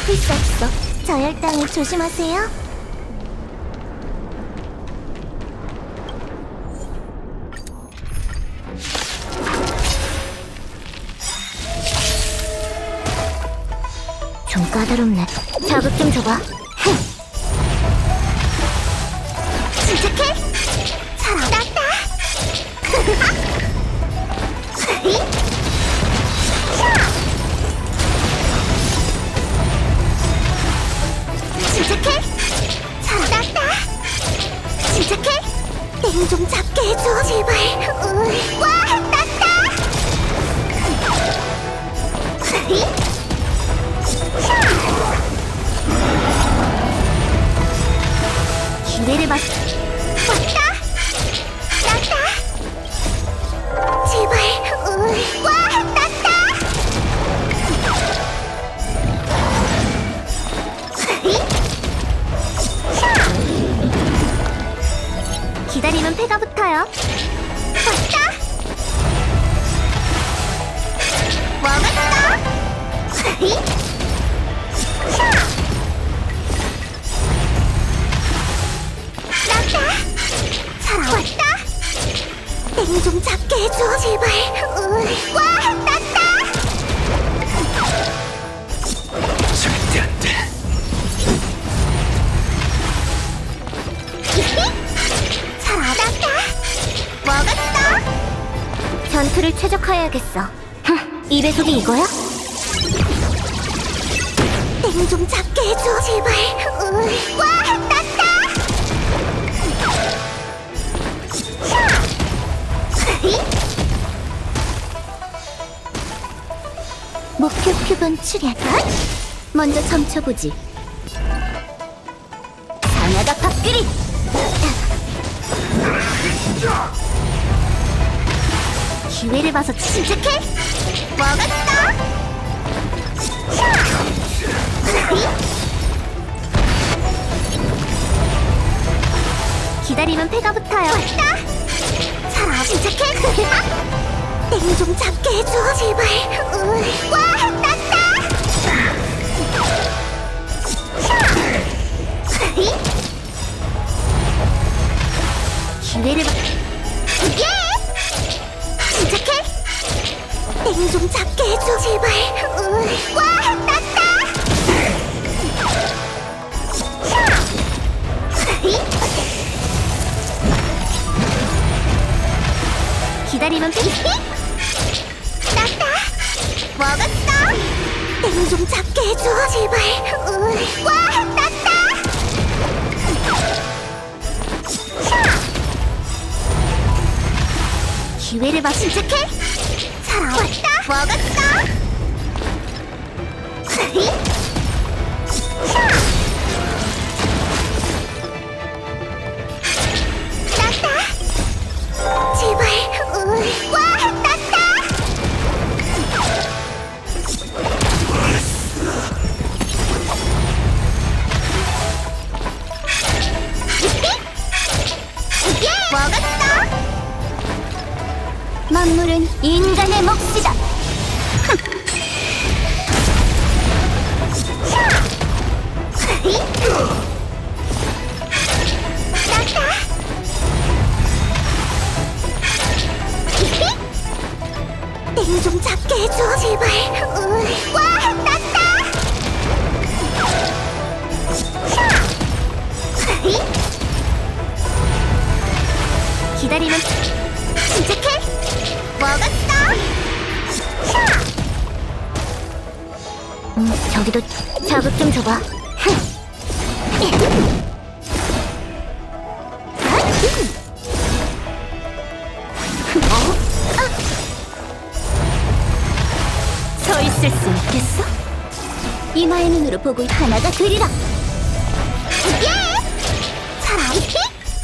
멈출 수 없어. 저혈당을 조심하세요. 좀 까다롭네. 자극 좀 줘봐. 침착해. 잘한다. 침착해. 잘한다. 침착해. 땡 좀 잡게 해줘 제발. 와, 땄다. 기회를 봤. 왔다. 땄다. 제발. 와, 땄다. 기다리면 패가 붙어요. 왔다. 먹었어. 땄다. 잘 왔다. 땡 좀 잡게 해줘 제발. 와, 땄다. 절대 안 돼. 잘하다. 먹었어. 전투를 최적화해야겠어. 이 배속이 이거야? 땡 좀 잡게 해줘 제발. 와, 땄다. 목표 표본 출현. 먼저 점쳐보지. 상하가 밥그리. 기회를 봐서 침착해. 먹었어. 기다리면 패가 붙어요. 왔다. 잘 침착해. 땡 좀 잡게 해줘 제발. 와, 땄다. 기회를 봐. 예! 침착해. 땡 좀 잡게 해줘 제발. 와, 땄다. 기다리면 패. 땄다. 먹었어. 땡 좀 잡게 해줘 제발. 와, 땄다. 기회를 봐. 침착해. 잘 왔다. 먹었어. 땄다. 제발. 와, 땄다. 먹었어. 만물은 인간의 몫이다. 땄다. 땡 좀 잡게 해줘 제발. 와, 땄다. 기다리면 침착해. 먹었어. 저기도 자극 좀 줘봐. 서 있을 수 있겠어? 이마의 눈으로 보고 하나가 그리라. 예! 잘하지?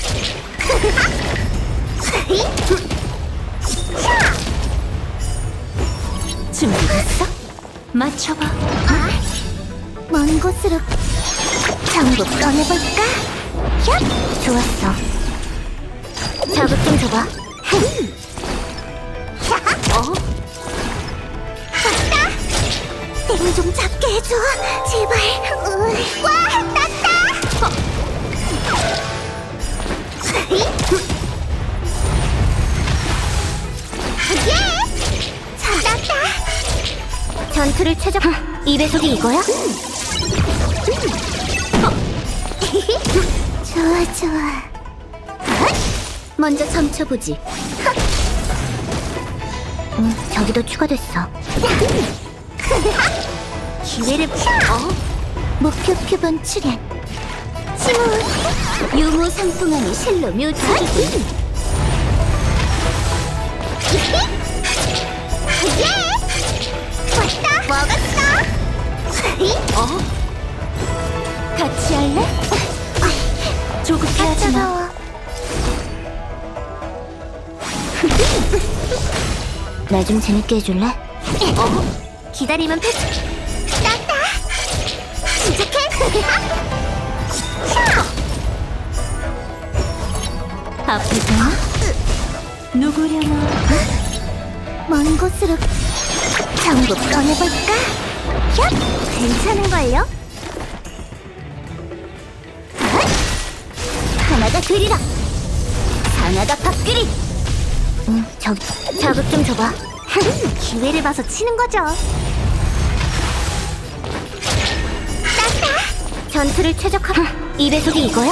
준비됐어? 맞춰봐. 먼 곳으로 전부 꺼내볼까? 얍! 좋았어. 자극 좀 줘봐. 왔다! 땡 좀 잡게 해줘 해줘, 제발. 와, 났다. 예! 잘났다. 전투를 최적. 이 배속이 이거야? 좋아, 좋아. 먼저 점쳐보지. 저기도 추가됐어. 기회를. 목표 표본 출현. 침묵. 유무 상풍함이 실로 묘착이군. 예! 왔다. 먹었어. 같이 할래? 조급해 하지 마. 날 좀 재밌게 해줄래? 기다리면 패스. 났다. 침착해. 아프잖아? 누구려나? 먼 곳으로 전부 꺼내볼까? 얍! 괜찮은걸요? 하나가 그리라. 하나가 밥그리. 저기 자극 좀 줘봐. 기회를 봐서 치는 거죠. 땄다. 전투를 최적화. 이 배속이 이거야?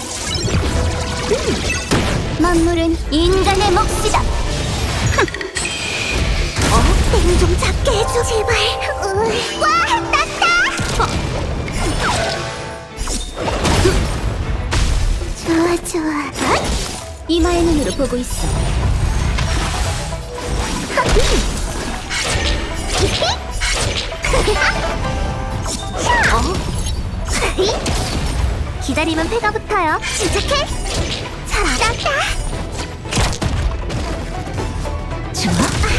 만물은 인간의 몫이다. 땡 좀 잡게 해줘, 제발. 와, 땄다. 좋아, 좋아. 이마의 눈으로 보고 있어. 기다리면 배가 붙어요. 침착해. 잘한다. 좋아.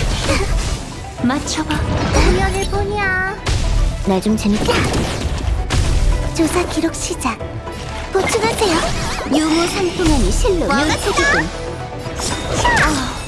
맞춰봐. 공연을 보냐. 날 좀 재밌게. 조사 기록 시작. 보충하세요. 유무 상풍함이 실로 묘책이군.